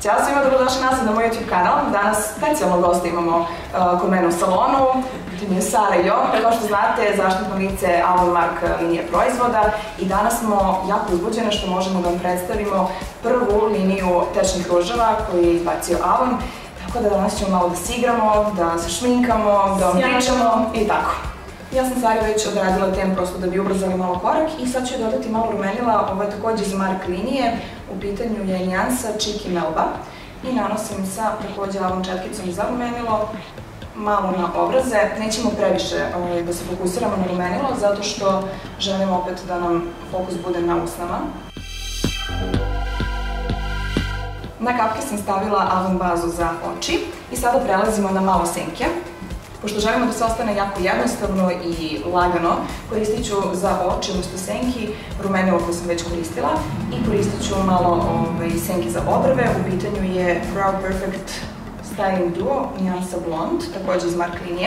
Ćao svima, dobrodošli nazad na moj YouTube kanal. Danas specijalno goste imamo kod mene u salonu. Pitanje je Sara i Jovan. Kao što znate, zaštitno lice Avon Mark linije proizvoda. I danas smo jako uzbuđene što možemo da vam predstavimo prvu liniju tečnih ruževa koju je izbacio Avon. Tako da danas ćemo malo da se igramo, da se šminkamo, da vam pričamo i tako. Ja sam Sari već odradila tem prosto da bi ubrzali malo korak i sad ću dodati malo rumenila, ovo je također iz Mark linije, u pitanju je nijansa Cheeky Melba i nanosim sa također Avon četkicom za rumenilo, malo na obraze, nećemo previše da se fokusiramo na rumenilo zato što želimo opet da nam fokus bude na usnama. Na kapke sam stavila Avon bazu za oči i sada prelazimo na malo senke. Pošto želimo da se ostane jako jednostavno i lagano, koristit ću za oči umesto senki rumenilo koje sam već koristila i koristit ću malo senki za obrve. U pitanju je Brow Perfect Styling Duo nijansa Blond, također iz Mark linije.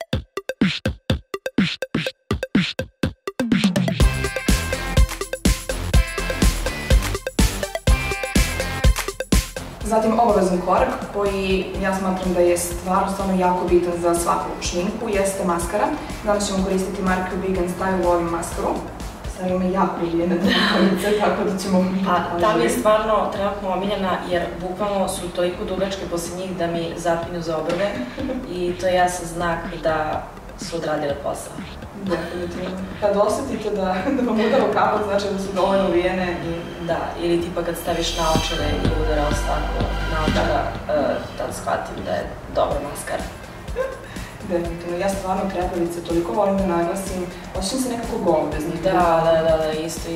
Zatim obavezan korak koji ja smatram da je stvarno jako bitan za svaku šminku jeste maskara. Danas ćemo koristiti Mark Vegan Style Volum maskaru. Sada ima jako uljene dragonice, tako da ćemo... A ta mi je stvarno trenutno omiljena jer bukvalno su toliko dugačke posle njih da mi zapinju za obrve i to je jasan znak da su odradile posao. Definitivno. Kad osetite da vam udara u kapak, znači da su dovoljno uvijene i... Da, ili tipa kad staviš naočare i udara ostatko naočara, tad shvatim da je dobra maskara. Definitivno. Ja stvarno trepavice toliko volim da naglasim, osjećam se nekako golo bez njih. Da, isto.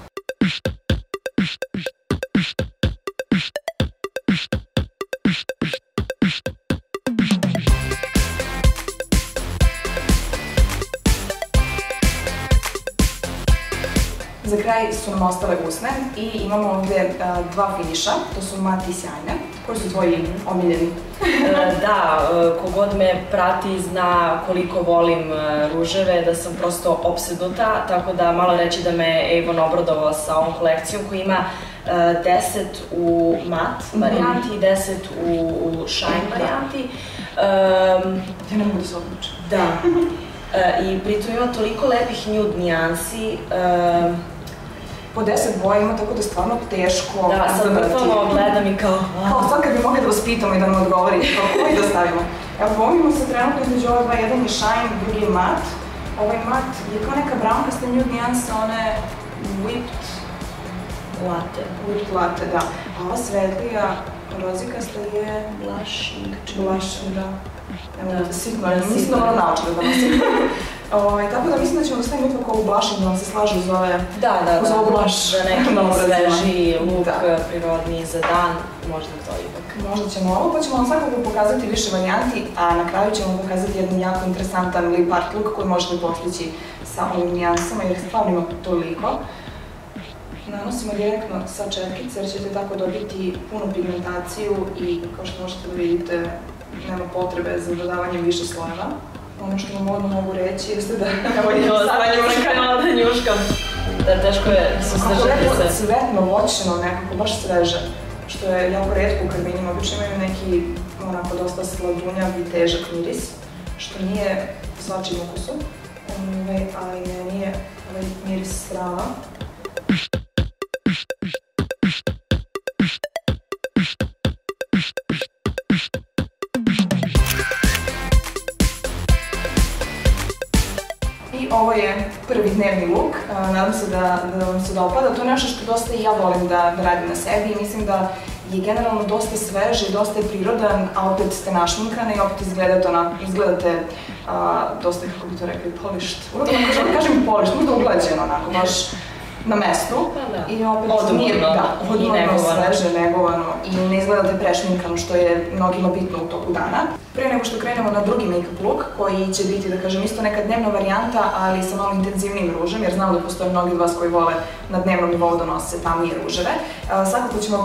Za kraj su nam ostale usne i imamo ovdje dva finiša, to su mat i sjajne. Koji su tvoji omiljeni? Da, kogod me prati zna koliko volim ruževe, da sam prosto opsednuta, tako da malo reći da me Avon obradovao sa ovom kolekcijom koja ima 10 u mat varijanti i 10 u shine varijanti. Ja ne mogu da se odlučim. Da. I pritom ima toliko lepih nude nijansi. Po 10 boja ima, tako da je stvarno teško. Da, sad vrtalo gledam i kao... Kao sad kad bi mogli da vas pitamo i da nam odgovori, koji da stavimo. Evo, pomimo se trenutno između ova dva, jedan je shine, drugi je mat. Ovaj mat je kao neka brownkasta nude nijansa, ona je whipped latte. Whipped latte, da. A ova svetlija, rozikasta je... Blushing. Blushing, da. Evo da sitno, mislim da moram naočare da nosim. Tako da mislim da ćemo da stavimo ipak ovu blushing da vam se slaže uz ove... Da, za neki sveži look, prirodniji za dan, možda to ipak. Možda ćemo ovo, pa ćemo vam svakako pokazati više varijanti, a na kraju ćemo pokazati jedan jako interesantan lip art look koji možete postići sa ovim nijansama jer stvarno ima toliko. Nanosimo direktno sa četkice jer ćete tako dobiti punu pigmentaciju i kao što možete da vidite nema potrebe za dodavanjem više slojeva. Ono što vam odmah mogu reći jeste da... Evo je sada njuškam. Da njuškam. Da teško je suzdržati se. Ako je cvetno, voćno, nekako baš sveže. Što je jako retko u karminima. Obično imaju neki onako dosta sladunjav i težak miris. Što nije svačim ukusu. Ali meni je ovaj miris strava. Ovo je prvi dnevni look, nadam se da vam se dopada. To je nešto što dosta i ja volim da radim na sebi i mislim da je generalno dosta svež i dosta je prirodan, a opet ste našminkane i opet izgledate dosta, kako bi to rekli, polished. Kažem polished, možda uglađeno onako, baš na mestu. I opet odmorno, sveže, negovano i ne izgledate prešminkano što je mnogima bitno u toku dana. Pre nego što krenemo na drugi make-up look, koji će biti, da kažem, isto neka dnevna varijanta, ali sa malo intenzivnijim ružem, jer znam da postoje mnogi od vas koji vole na dnevnom nivou da nose tamnije ruževe. Svakako ćemo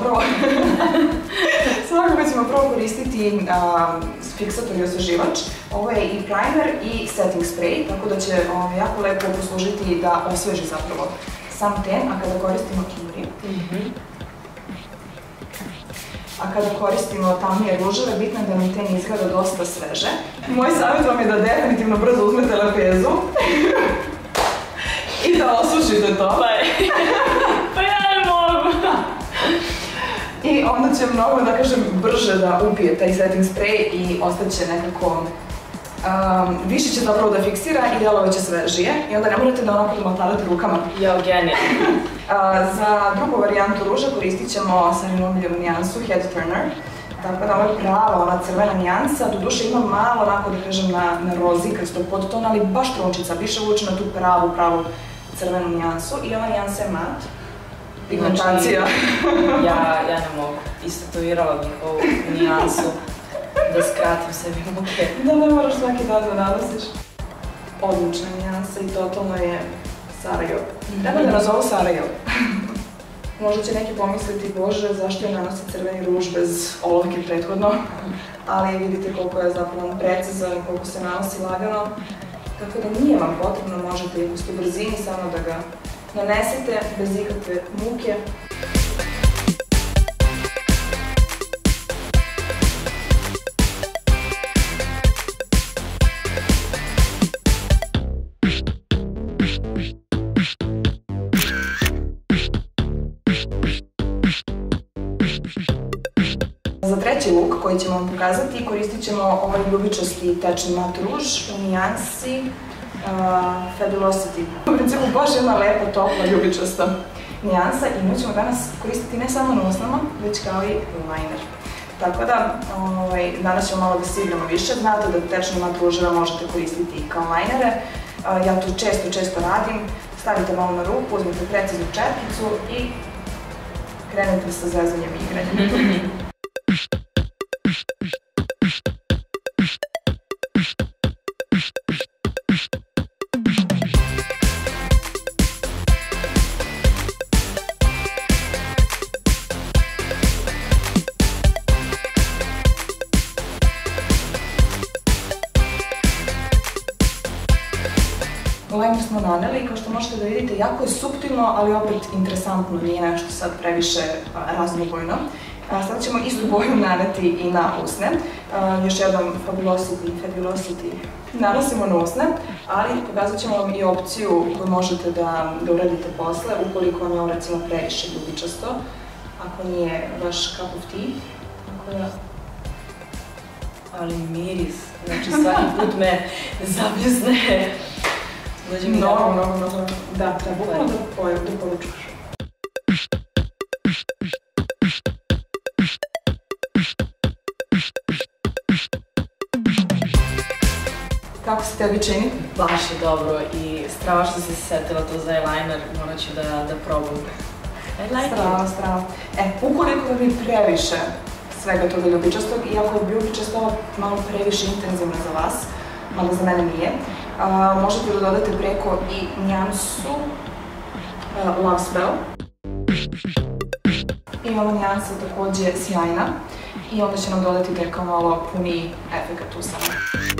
prvo koristiti fiksator i osveživač. Ovo je i primer i setting spray, tako da će jako lepo poslužiti da osveži zapravo sam ten, a kada koristimo kimuri. a kada koristimo tamnije ruževe, bitno je da nam ten izgleda dosta sveže. Moj savjet vam je da definitivno brzo uzmete lepezu i da osušite to. Pa ja ne mogu! I onda će mnogo, da kažem, brže da upije taj setting spray i ostaće nekako... više će zapravo da fiksira i delovat će svežije i onda ne morate da onako da motarate rukama. Jo, genijalno! Za drugu varijantu ruža koristit ćemo Sarin nijansu Head Turner. Tako da ovo je prava, ona crvena nijansa, doduše ima malo onako da kažem na rozikasto podton, ali baš trunčica, više vuče na tu pravu crvenu nijansu i ova nijansa je mat. Pigmentacija. Ja ne mogu. Istetovirala bih ovu nijansu da skratim sebi muke. Da ne moraš svaki dan da nanosiš. Odlična nijansa i totalno je Sarajevo. Treba da nazovu Sarajevo. Možda će neki pomisliti, bože, zašto je nanosi crveni ruž bez olovke prethodno, ali vidite koliko je zapravo precizan i koliko se nanosi lagano. Tako da nije vam potrebno, možete i u brzini samo da ga nanesete bez ikakve muke. Za treći luk koji ćemo vam pokazati koristit ćemo ovaj ljubičasti tečni mat ruž u nijansi Fabulosity. U principu baš jedna lepa, topla, ljubičasta nijansa i nju ćemo danas koristiti ne samo na usnama, već kao i liner. Tako da, danas ćemo malo da se igramo više. Znate da tečni mat ruževe možete koristiti i kao linere. Ja to često radim. Stavite malo na ruku, uzmete preciznu četkicu i krenete sa zezanjem i igranjem. Liner smo naneli i kao što možete da vidite, jako je suptilno, ali opet interesantno, nije nešto sad previše raznobojno. Sada ćemo istu boju naneti i na usne. Još jedan Fabulosity nanosimo na usne, ali pokazat ćemo vam i opciju koju možete da uradite posle, ukoliko vam je ovo recimo previše ljubičasto, ako nije vaš cup of tea. Ali miris, znači svaki put me zabljezne. Mnogo. Da, treba bukvalno da poručuš. Kako se tebi čini? Baš je dobro i strašno sam se setila to za eyeliner, morat ću da probam. Strava. Ukoliko vam je previše svega toga ljubičastog, iako je ljubičasto malo previše intenzivno za vas, mada za mene nije, možete da dodate preko i nijansu Love Spell. I ova nijansa je takođe sjajna i onda će nam dodati preko malo puniji efekat usana.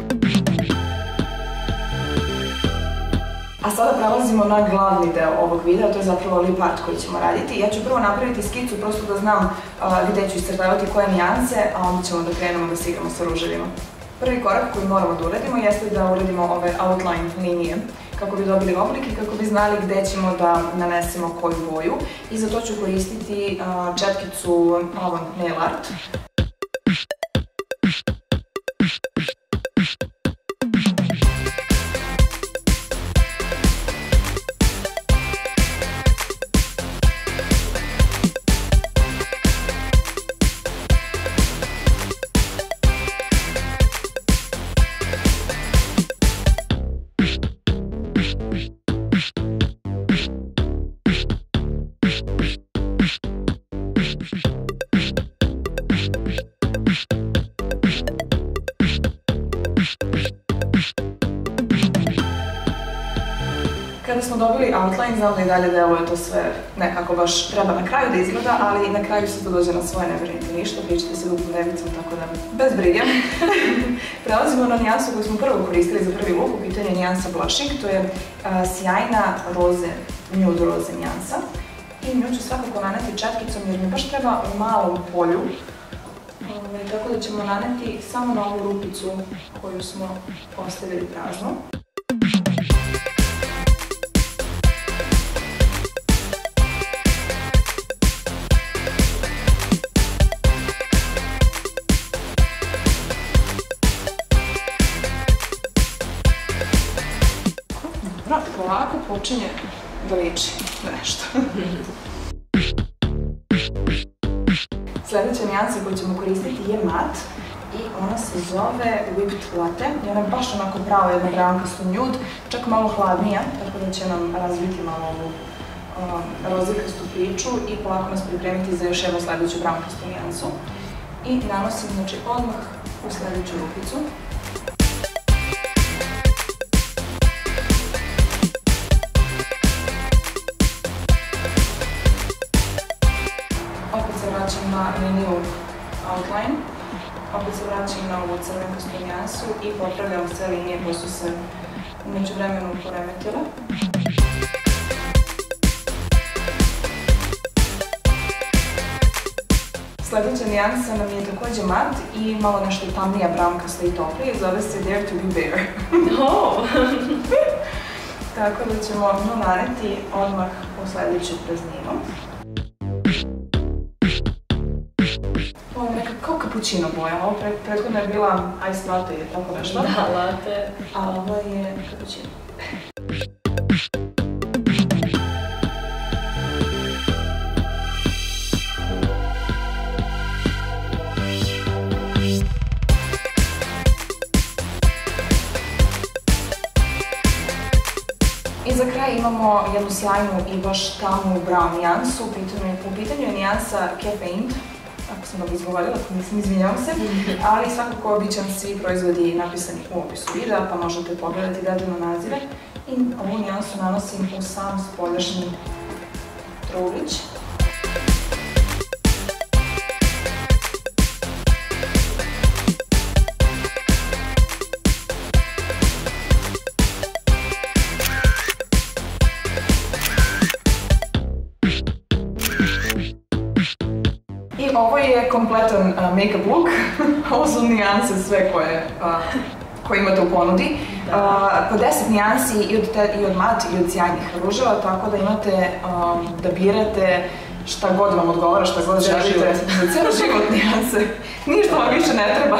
A sada prelazimo na glavni deo ovog videa, to je zapravo lip art koji ćemo raditi. Ja ću prvo napraviti skicu prosto da znam gde ću iscrtavati koje nijanse, a onda ćemo da krenemo da se igramo sa ruževima. Prvi korak koji moramo da uradimo jeste da uradimo ove outline linije kako bi dobili oblik i kako bi znali gde ćemo da nanesemo koju boju. I za to ću koristiti četkicu Nail Art. Kada smo dobili outline, znam da i dalje deluje to sve nekako baš treba na kraju da izgleda, ali na kraju se to dođe na svoje, ne brinite ništa, pričate se dupom devicom, tako da bez brige. Prelazimo na nijansu koju smo prvo koristili za prvi look, u pitanju je nijansa Blushing, to je sjajna nude roze nijansa. I nju ću svakako naneti četkicom jer mi baš treba u malom polju Tako da ćemo naneti samo na ovu rupicu koju smo ostavili praznu. Polako počinje da liči nešto. Sljedeća nijansa koju ćemo koristiti je mat i ona se zove Whipped Latte. I ona je baš onako pravo jedna braunkasto nude, čak malo hladnija, tako da će nam razviti malo ovu rozikastu priču i polako nas pripremiti za još jednu sljedeću braunkastu nijansu. I nanosim znači odmah u sljedeću rupicu. Opet se vraćam na liniju outline, opet se vraćam na ovu crvenkastu nijansu i popravljam sve linije koje su se u međuvremenu poremetile. Sljedeća nijansa nam je također mat i malo nešto tamnija braunkasta i toplija i zove se Dare to be Bare. Tako da ćemo nju naneti odmah u sljedeću prazninu. Ovo je neka kao cappuccino boja, ovo prethodno je bila iced latte ili tako nešto. Da, latte. A ovo je cappuccino. I za kraj imamo jednu sjajnu i baš tamu brown nijansu, u pitanju je nijansa Caffeine, ako sam dobro izgovorila, mislim, izvinjavam se, ali svakako bit će vam svi proizvodi napisani u opisu videa, pa možete pogledati detaljno nazive. I ovu nijansu nanosim u sam spoljašnji truglić. I ovo je kompletan make-up look, ovo su nijanse sve koje imate u ponudi. Po 10 nijansi i od mat i od sjajnih ruževa, tako da imate da birate šta god vam odgovara, šta god želite. Za cijelo život nijanse, ništa vam više ne treba.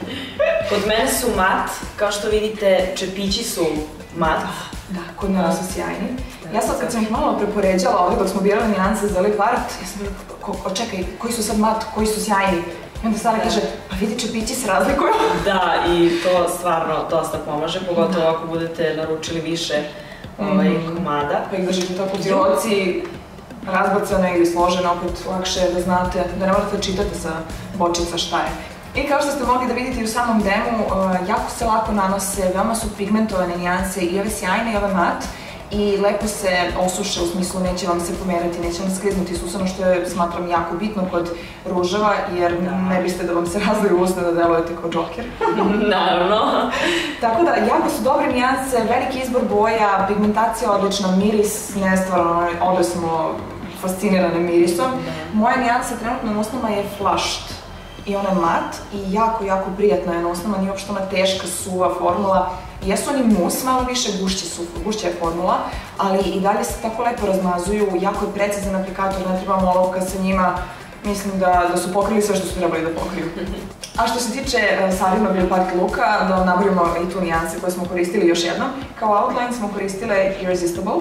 Kod mene su mat, kao što vidite čepići su mat. Da, kod mene su sjajni. Ja sad kad sam ih malo prepoređala ovdje dok smo birali nijanse za lip art, ja sam bila, čekaj, koji su sad mat, koji su sjajni? I onda Sara kaže, pa vidi čepići se razlikuju. Da, i to stvarno dosta pomaže, pogotovo ako budete naručili više komada. Pa ih držite tako u djeloci, razbacane ili složene, opet lakše da znate, da ne morate da čitate sa bočica šta je. I kao što ste mogli da vidite i u samom demu, jako se lako nanose, veoma su pigmentovane nijanse i ove sjajne i ove mat. I lepo se osuše, u smislu neće vam se pomerati, neće vam skliznuti s usana, što je, smatram, jako bitno kod ruževa, jer ne biste da vam se razliju usta da delujete kao Joker. Naravno. Tako da, jako su dobre nijanse, veliki izbor boja, pigmentacija odlična, miris nestvaran, obe smo fascinirane mirisom. Moja nijansa trenutno na usnama je Flushed i ona je mat i jako, jako prijatna je na usnama, nije uopšte ona teška, suva formula. Jesu oni mus, malo više gušća je formula, ali i dalje se tako lepo razmazuju, jako je precizan aplikator, ne trebamo olovka sa njima, mislim da su pokrili sve što su trebali da pokriju. A što se tiče Sarinog Lip Art looka, da vam nabrojimo i tu nijanse koje smo koristili još jednom. Kao outline smo koristile Irresistible.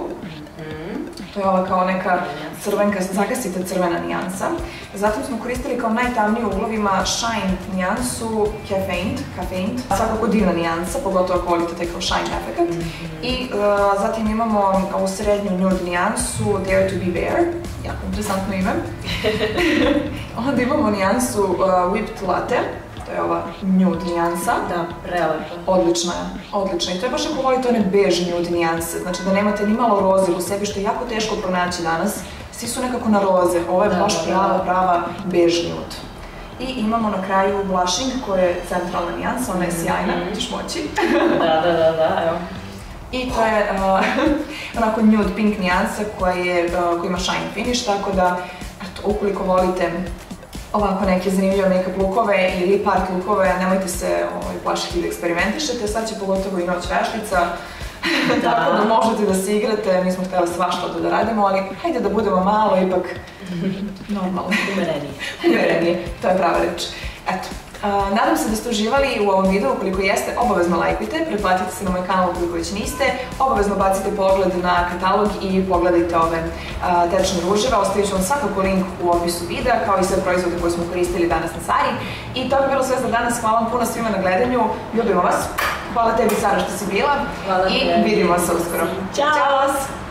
To je ova kao neka crvenka, zagasita crvena nijansa. Zatim smo koristili kao najtamniju u uglovima Shine nijansu Caffeine. Svakako divna nijansa, pogotovo ako volite taj kao shine efekt. I zatim imamo ovu srednju nude nijansu Dare to be Bare, jako interesantno ime. Onda imamo nijansu Whipped Latte. To je ova nude nijansa. Da, prelepa. Odlična je, odlična. I to je baš ako volite one bež nude nijanse, znači da nemate ni malo roze u sebi, što je jako teško pronaći danas. Svi su nekako na roze, ovo je baš prava bež nude. I imamo na kraju blushing, koja je centralna nijansa, ona je sjajna, ćeš moći. Da, evo. I to je onako nude pink nijansa koja ima shine finish, tako da ukoliko volite ovako neke zanimljive make-up lookove ili part lookove, nemojte se plašiti da eksperimentišete, sad će pogotovo i noć veštica, tako da možete da se igrate, mi smo htjeli svašta da radimo, ali hajde da budemo malo ipak normalno. Umerenije, to je prava reč. Eto. Nadam se da ste uživali u ovom videu, ukoliko jeste, obavezno lajkujte, pretplatite se na moj kanal ukoliko već niste, obavezno bacite pogled na katalog i pogledajte ove tečne ruževe, ostavit ću vam svakako link u opisu videa, kao i sve proizvode koje smo koristili danas na Sari. I to bi bilo sve za danas, hvala vam puno svima na gledanju, ljubimo vas, hvala tebi Sara što si bila i vidimo se uskoro. Ćao!